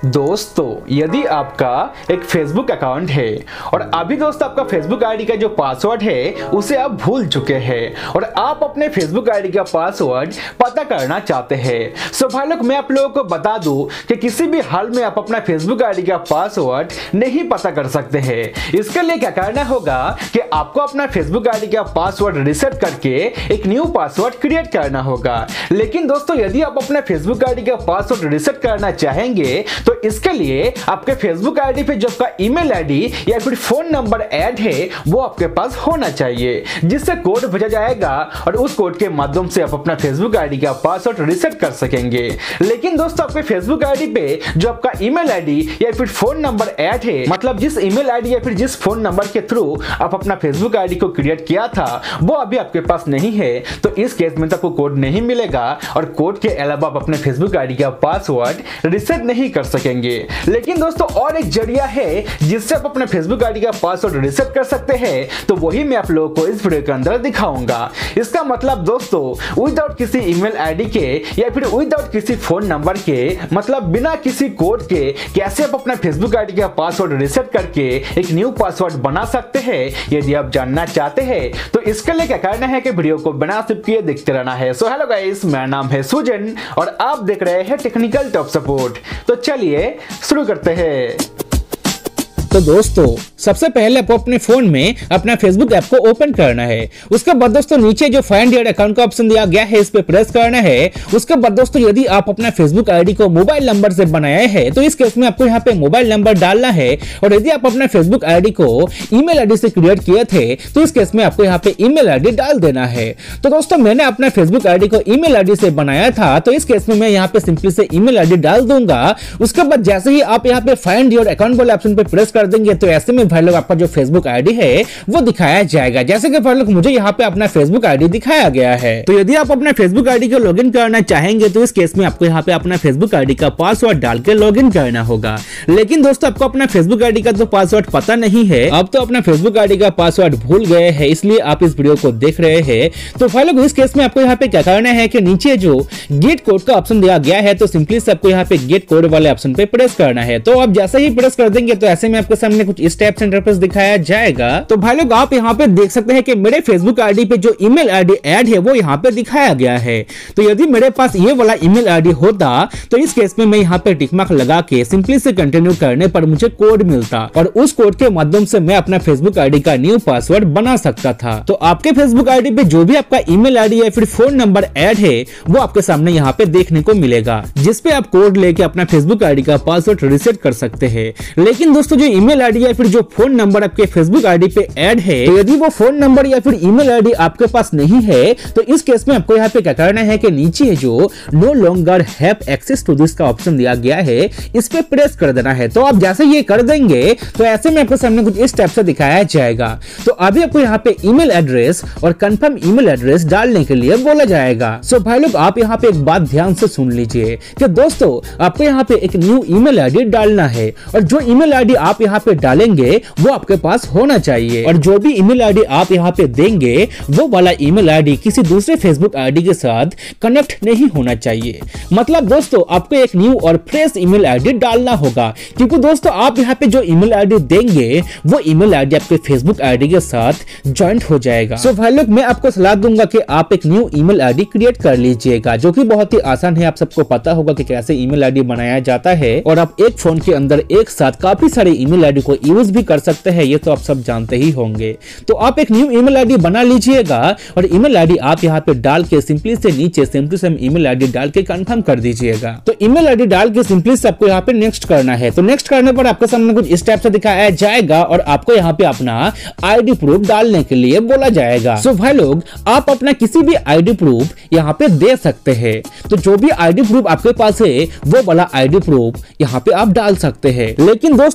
दोस्तों, यदि आपका एक फेसबुक अकाउंट है और अभी दोस्तों आपका फेसबुक आईडी का जो पासवर्ड है उसे आप भूल चुके हैं और आप अपने फेसबुक आईडी का पासवर्ड पता करना चाहते हैं। सो भाई लोग, मैं आप लोगों को बता दूं कि किसी भी हाल में आप अपना फेसबुक आईडी का पासवर्ड नहीं पता कर सकते हैं। इसके लिए क्या करना होगा कि आपको अपना फेसबुक आईडी का पासवर्ड रिसेट करके एक न्यू पासवर्ड क्रिएट करना होगा। लेकिन दोस्तों, यदि आप अपने फेसबुक आईडी का पासवर्ड रिसेट करना चाहेंगे तो इसके लिए आपके फेसबुक आईडी पे जो आपका ईमेल आईडी या फिर फोन नंबर ऐड है वो आपके पास होना चाहिए, जिससे कोड भेजा जाएगा और उस कोड के माध्यम से आप अपना फेसबुक आईडी का पासवर्ड रिसेट कर सकेंगे। लेकिन दोस्तों, आपके फेसबुक आईडी पे जो आपका ईमेल आईडी या फिर फोन नंबर ऐड है, मतलब जिस ईमेल आईडी या फिर जिस फोन नंबर के थ्रू आप अपना फेसबुक आईडी को क्रिएट किया था वो अभी आपके पास नहीं है, तो इस केस में तो आपको कोड नहीं मिलेगा और कोड के अलावा आप अपने फेसबुक आईडी का पासवर्ड रिसेट नहीं कर सकेंगे। लेकिन दोस्तों, और एक जरिया है जिससे आप अपने फेसबुक आईडी का पासवर्ड रिसेट कर सकते हैं, तो वही मैं आप लोगों को इस वीडियो के अंदर दिखाऊंगा। इसका मतलब दोस्तों, विदाउट किसी ईमेल आईडी के या फिर विदाउट किसी फोन नंबर के, मतलब बिना किसी कोड के कैसे आप अपना फेसबुक आईडी का पासवर्ड रिसेट करके एक न्यू पासवर्ड बना सकते हैं। यदि आप जानना चाहते हैं तो इसके लिए क्या करना है कि वीडियो को बिना स्किप किए देखते रहना है। सो हेलो गाइस, मेरा नाम है सुजन और आप देख रहे हैं टेक्निकल टॉप सपोर्ट। तो चलिए शुरू करते हैं। तो दोस्तों, सबसे पहले आपको अपने फोन में अपना फेसबुक ऐप को ओपन करना है। उसके बाद दोस्तों नीचे जो फाइंड योर अकाउंट का ऑप्शन दिया गया है इस पे प्रेस करना है। उसके बाद दोस्तों, यदि आप अपना फेसबुक आईडी को मोबाइल नंबर से बनाया है तो इस केस में आपको यहाँ पे मोबाइल नंबर डालना है, और यदि आप अपना फेसबुक आईडी को ईमेल आईडी से क्रिएट किए थे तो इस केस में आपको यहाँ पे ईमेल आईडी डाल देना है। तो दोस्तों, मैंने अपना फेसबुक आईडी को ईमेल आईडी से बनाया था, तो इस केस में मैं यहाँ पे सिंपली से ईमेल आईडी डाल दूंगा। उसके बाद जैसे ही आप यहाँ पे फाइंड योर अकाउंट वाले ऑप्शन पे प्रेस कर देंगे तो ऐसे में भाई लोग आपका जो फेसबुक आईडी है वो दिखाया जाएगा। जैसे कि भाई लोग मुझे यहाँ पे अपना फेसबुक आईडी दिखाया गया है। तो यदि आप अपना फेसबुक आईडी को लॉगिन करना चाहेंगे तो इस केस में आपको यहाँ पे अपना फेसबुक आईडी का पासवर्ड डाल के लॉगिन करना होगा। लेकिन दोस्तों, आपको अपना फेसबुक आईडी का तो पासवर्ड पता नहीं है, अब तो अपना फेसबुक आईडी का पासवर्ड भूल गए हैं, इसलिए आप इस वीडियो को देख रहे हैं। तो भाई लोग, इस केस में आपको यहाँ पे क्या करना है कि नीचे जो गेट कोड का ऑप्शन दिया गया है तो सिंपली से आपको यहाँ पे गेट कोड वाले ऑप्शन पे प्रेस करना है। तो आप जैसे ही प्रेस कर देंगे तो ऐसे में आपके सामने कुछ इस टाइप से इंटरफेस दिखाया जाएगा। तो भाई लोग, आप यहाँ पे देख सकते हैं कि मेरे फेसबुक आईडी पे जो ईमेल आईडी ऐड है वो यहाँ पे दिखाया गया है। तो यदि मेरे पास ये वाला ईमेल आईडी होता तो इस केस में मैं यहाँ पे टिक मार्क लगा के सिंपली से कंटिन्यू करने पर मुझे कोड मिलता और उस कोड के माध्यम से मैं अपना फेसबुक आईडी का न्यू पासवर्ड बना सकता था। तो आपके फेसबुक आईडी पे जो भी आपका ईमेल आईडी या फिर फोन नंबर ऐड है वो आपके सामने यहाँ पे देखने को मिलेगा, जिसपे आप कोड लेके अपना फेसबुक आईडी का पासवर्ड रिसेट कर सकते हैं। लेकिन दोस्तों, जो ईमेल आईडी या फिर जो फोन नंबर आपके फेसबुक आईडी पे ऐड है, तो यदि वो फोन नंबर या फिर ईमेल आईडी आपके पास नहीं है तो इस केस में आपको यहाँ पे क्या करना है कि नीचे जो no longer have access to this का ऑप्शन दिया गया है इस पे प्रेस कर देना है। तो आप जैसे ये कर देंगे तो ऐसे में आपके सामने कुछ इस टाइप से दिखाया जाएगा। तो अभी आपको यहाँ पे ईमेल एड्रेस और कंफर्म ईमेल एड्रेस डालने के लिए बोला जाएगा। सो भाई लोग, आप यहाँ पे एक बात ध्यान से सुन लीजिए कि दोस्तों, आपको यहाँ पे एक न्यू ईमेल आईडी डालना है और जो ईमेल आईडी आप यहाँ पे डालेंगे वो आपके पास होना चाहिए, और जो भी ईमेल आईडी आप यहाँ पे देंगे वो वाला ईमेल आईडी किसी दूसरे फेसबुक आईडी के साथ कनेक्ट नहीं होना चाहिए। मतलब दोस्तों, आपको एक न्यू और फ्रेश ईमेल आईडी डालना होगा, क्योंकि दोस्तों आप यहाँ पे जो ईमेल आईडी देंगे वो ईमेल आईडी आपके फेसबुक आईडी के साथ ज्वाइंट हो जाएगा। सो भाई लोग, मैं आपको सलाह दूंगा कि आप एक न्यू ईमेल आईडी क्रिएट कर लीजिएगा, जो कि बहुत ही आसान है। आप सबको पता होगा कि कैसे ईमेल आईडी बनाया जाता है और आप एक फोन के अंदर एक साथ काफी सारे ईमेल आईडी को यूज भी कर सकते हैं, ये तो आप सब जानते ही होंगे। तो आप एक न्यू ईमेल आईडी बना लीजिएगा और ईमेल आईडी आप यहाँ पे डाल के सिंपली से नीचे सिंपली से ईमेल आईडी डाल के कंफर्म कर दीजिएगा। तो ईमेल आईडी डाल के सिंपली से आपको यहाँ पे नेक्स्ट करना है। तो नेक्स्ट करने पर आपके सामने कुछ इस टाइप से दिखाया जाएगा और आपको यहाँ पे अपना आईडी प्रूफ डालने के लिए बोला जाएगा। सो भाई लोग, आप अपना किसी भी आईडी प्रूफ यहाँ पे दे सकते हैं। तो जो भी आईडी प्रूफ आपके पास है वो वाला आईडी प्रूफ यहाँ पे आप डाल सकते हैं। लेकिन दोस्तों,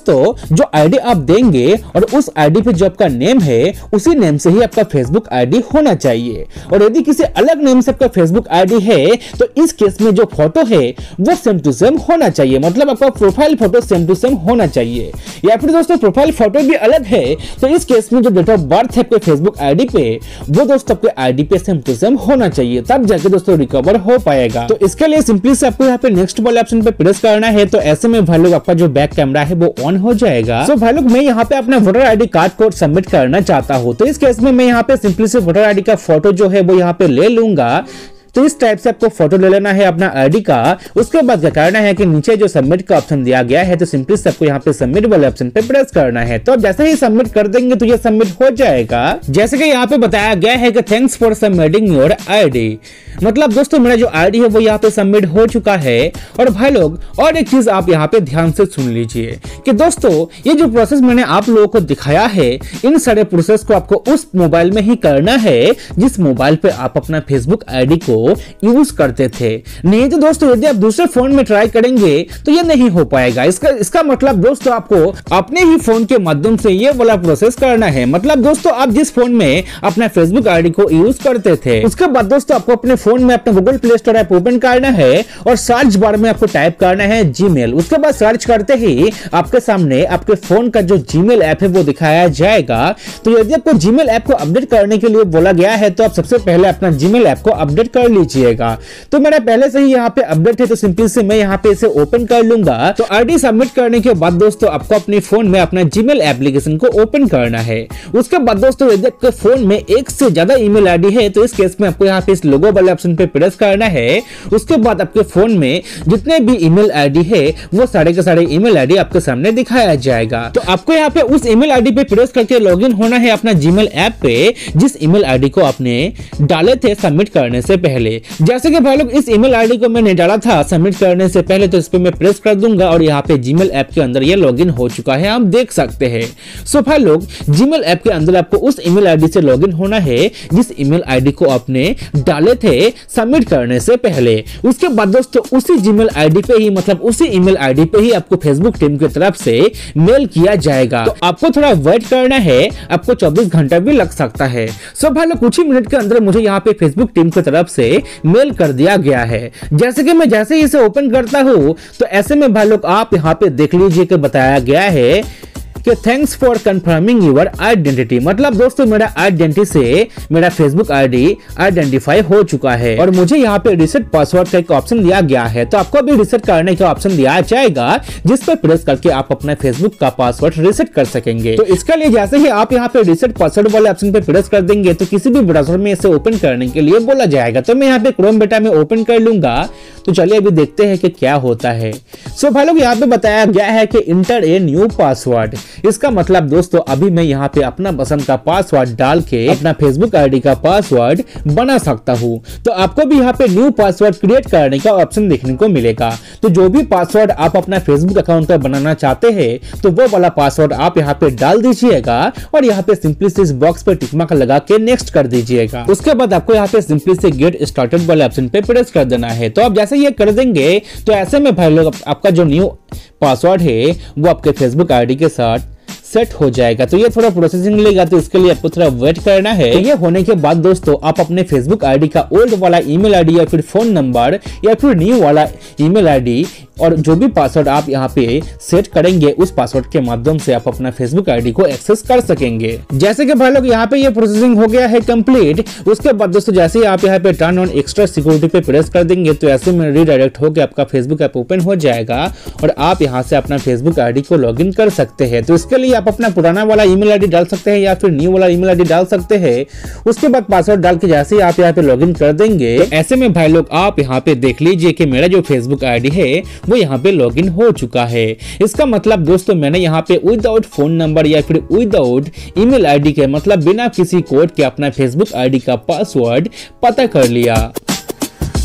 जो आईडी आप देंगे और उस आईडी पे जो आपका नेम है उसी नेम से ही आपका फेसबुक आईडी होना चाहिए। और यदि किसी अलग नेम से आपका फेसबुक आईडी है तो इस केस में जो फोटो है वो सेम टू सेम होना चाहिए, मतलब आपका profile photo same to same होना चाहिए। या फिर दोस्तों प्रोफाइल फोटो भी अलग है तो इस केस में जो डेट ऑफ बर्थ है आपके फेसबुक आईडी पे वो दोस्तों आपके आईडी पे सेम टू सेम होना चाहिए, तब जाके दोस्तों रिकवर हो पाएगा। तो इसके लिए सिंपली से आपको यहाँ पे नेक्स्ट वाले ऑप्शन पे प्रेस करना है। तो ऐसे में भाई लोग आपका जो बैक कैमरा है वो ऑन हो जाएगा। तो भाई लोग मैं यहाँ पे अपना वोटर आईडी कार्ड को सबमिट करना चाहता हूँ, तो इस केस में मैं यहाँ पे सिंपली से वोटर आईडी का फोटो जो है वो यहाँ पे ले लूंगा। तो इस टाइप से आपको फोटो ले लेना है अपना आईडी का। उसके बाद क्या करना है कि नीचे जो सबमिट का ऑप्शन दिया गया है तो सिंपली से आपको यहाँ पे सबमिट वाले ऑप्शन पे प्रेस करना है। तो जैसे ही सबमिट कर देंगे तो ये सबमिट हो जाएगा। जैसे कि यहाँ पे बताया गया है कि thanks for submitting your ID, मतलब दोस्तों मेरा जो आईडी है वो यहाँ पे सबमिट हो चुका है। और भाई लोग और एक चीज आप यहाँ पे ध्यान से सुन लीजिए कि दोस्तों ये जो प्रोसेस मैंने आप लोगों को दिखाया है इन सारे प्रोसेस को आपको उस मोबाइल में ही करना है जिस मोबाइल पे आप अपना फेसबुक आईडी को यूज करते थे। नहीं तो दोस्तों यदि आप दूसरे फोन में ट्राई करेंगे तो ये नहीं हो पाएगा। इसका मतलब दोस्तों आपको अपने ही फोन के माध्यम से ये वाला प्रोसेस करना है। मतलब दोस्तों आप जिस फोन में अपना फेसबुक आईडी को यूज करते थे उसके बाद दोस्तों आपको अपने फोन में अपना Google Play Store app open करना है और सर्च बार में आपको टाइप करना है जीमेल। उसके बाद सर्च करते ही आपके सामने आपके फोन का जो जीमेल ऐप है वो दिखाया जाएगा। तो यदि आपको जीमेल ऐप को अपडेट करने के लिए बोला गया है तो आप सबसे पहले अपना जीमेल ऐप को अपडेट कर लीजिएगा। तो मेरा पहले से ही यहाँ पे अपडेट है तो सिंपल से मैं यहाँ पे इसे ओपन कर लूंगा। तो आईडी सबमिट करने के बाद दोस्तों आपको अपने फोन में अपना जीमेल एप्लीकेशन को ओपन करना है। उसके बाद दोस्तों यदि आपके फोन में एक से ज्यादा ईमेल आईडी है तो इस केस में आपको यहाँ पे इस लोगो वाले ऑप्शन पे प्रेस करना है। उसके बाद आपके फोन में जितने भी ईमेल आईडी है वो सारे के सारे ईमेल आईडी आपके सामने दिखाया जाएगा। तो आपको यहाँ पे उस ईमेल आईडी पे प्रेस करके लॉगिन होना है अपना जीमेल ऐप पे जिस ईमेल आईडी को आपने डाले थे सबमिट करने से पहले। जैसे कि भाई लोग इस ईमेल आईडी को मैंने डाला था सबमिट करने से पहले तो इस पे मैं प्रेस कर दूंगा और यहाँ पे जीमेल ऐप के अंदर ये लॉगिन हो चुका है, आप देख सकते हैं। सो भाई लोग जीमेल ऐप के अंदर आपको उस ईमेल आईडी से लॉगिन होना है जिस ईमेल आईडी को आपने डाले थे सबमिट करने से पहले। उसके बाद दोस्तों उसी जीमेल आईडी पे ही मतलब उसी ईमेल आईडी पे ही आपको फेसबुक टीम की तरफ से मेल किया जाएगा। तो आपको थोड़ा वेट करना है, आपको 24 घंटा भी लग सकता है। सो भाई लोग कुछ ही मिनट के अंदर मुझे यहाँ पे फेसबुक टीम की तरफ से मेल कर दिया गया है। जैसे कि मैं जैसे ही इसे ओपन करता हूँ तो ऐसे में भाई लोग आप यहाँ पे देख लीजिए कि बताया गया है कि thanks for confirming your identity, मतलब दोस्तों मेरा आइडेंटिटी से मेरा फेसबुक आईडी आइडेंटिफाई हो चुका है और मुझे यहाँ पे रिसेट पासवर्ड का एक ऑप्शन दिया गया है। तो आपको भी रिसेट करने का ऑप्शन दिया जाएगा जिस पर प्रेस करके आप अपना फेसबुक का पासवर्ड रिसेट कर सकेंगे। तो इसके लिए जैसे ही आप यहाँ पे रिसेट पासवर्ड वाले ऑप्शन पे प्रेस कर देंगे तो किसी भी ब्राउजर में इसे ओपन करने के लिए बोला जाएगा। तो मैं यहाँ पे क्रोम बेटा में ओपन कर लूंगा। तो चलिए अभी देखते हैं कि क्या होता है। सो भाई लोग यहाँ पे बताया गया है कि इंटर ए न्यू पासवर्ड। इसका मतलब दोस्तों अभी मैं यहाँ पे अपना पसंद का पासवर्ड डाल के अपना फेसबुक आईडी का पासवर्ड बना सकता हूँ। तो आपको भी यहाँ पे न्यू पासवर्ड क्रिएट करने का ऑप्शन देखने को मिलेगा। तो जो भी पासवर्ड आप अपना फेसबुक अकाउंट पर बनाना चाहते हैं तो वो वाला पासवर्ड आप यहाँ पे डाल दीजिएगा और यहाँ पे सिंपली से इस बॉक्स पे टिक मार्क लगा के नेक्स्ट कर दीजिएगा। उसके बाद आपको यहाँ पे सिंपली से गेट स्टार्टेड वाले ऑप्शन पे प्रेस कर देना है। तो आप जैसे ये कर देंगे तो ऐसे में भाई लोग आपका जो न्यू पासवर्ड है वो आपके फेसबुक आईडी के साथ सेट हो जाएगा। तो ये थोड़ा प्रोसेसिंग लेगा तो इसके लिए आपको थोड़ा वेट करना है। तो ये होने के बाद दोस्तों आप अपने फेसबुक आईडी का ओल्ड वाला ईमेल आईडी या फिर फोन नंबर या फिर न्यू वाला ईमेल आईडी और जो भी पासवर्ड आप यहाँ पे सेट करेंगे उस पासवर्ड के माध्यम से आप अपना फेसबुक आईडी को एक्सेस कर सकेंगे। जैसे कि भाई लोग यहाँ पे ये प्रोसेसिंग हो गया है कंप्लीट। उसके बाद दोस्तों जैसे ही आप यहाँ पे टर्न ऑन एक्स्ट्रा सिक्योरिटी पे प्रेस कर देंगे तो ऐसे में रीडायरेक्ट होकर आपका फेसबुक ऐप ओपन हो जाएगा और आप यहाँ से अपना फेसबुक आईडी को लॉग इन कर सकते हैं। तो इसके लिए आप अपना पुराना वाला ईमेल आईडी डाल सकते हैं या फिर न्यू वाला ईमेल आईडी डाल सकते हैं। उसके बाद पासवर्ड डाल के जैसे ही आप यहाँ पे लॉग इन कर देंगे तो ऐसे में भाई लोग आप यहाँ पे देख लीजिए कि मेरा जो फेसबुक आईडी है वो यहाँ पे लॉगिन हो चुका है। इसका मतलब दोस्तों मैंने यहाँ पे विदाउट फोन नंबर या फिर विदाउट ईमेल आईडी के मतलब बिना किसी कोड के अपना फेसबुक आईडी का पासवर्ड पता कर लिया।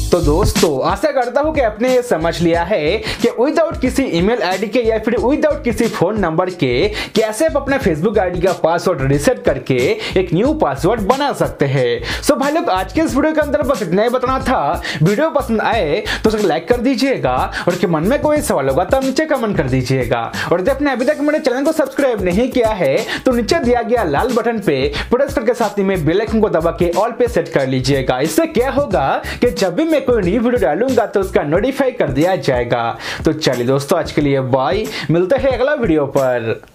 तो दोस्तों आशा करता हूँ कि आपने ये समझ लिया है कि विदाउट किसी ईमेल आईडी के या फिर विदाउट किसी फोन नंबर के कैसे आप अपने फेसबुक आईडी का पासवर्ड रीसेट करके एक न्यू पासवर्ड बना सकते हैं। सो भाई लोग आज के इस वीडियो के अंदर बस इतना ही बताना था। वीडियो पसंद आए तो उसे लाइक कर दीजिएगा और कि मन में कोई सवाल होगा तो नीचे कमेंट कर दीजिएगा। और यदि आपने अभी तक मेरे चैनल को सब्सक्राइब नहीं किया है तो नीचे दिया गया लाल बटन पे प्रेस करके साथ ही में बेल आइकन को दबा के ऑल पे सेट कर लीजिएगा। इससे क्या होगा कि जब भी मैं कोई नई वीडियो डालूंगा तो उसका नोटिफाई कर दिया जाएगा। तो चलिए दोस्तों आज के लिए बाय, मिलते हैं अगला वीडियो पर।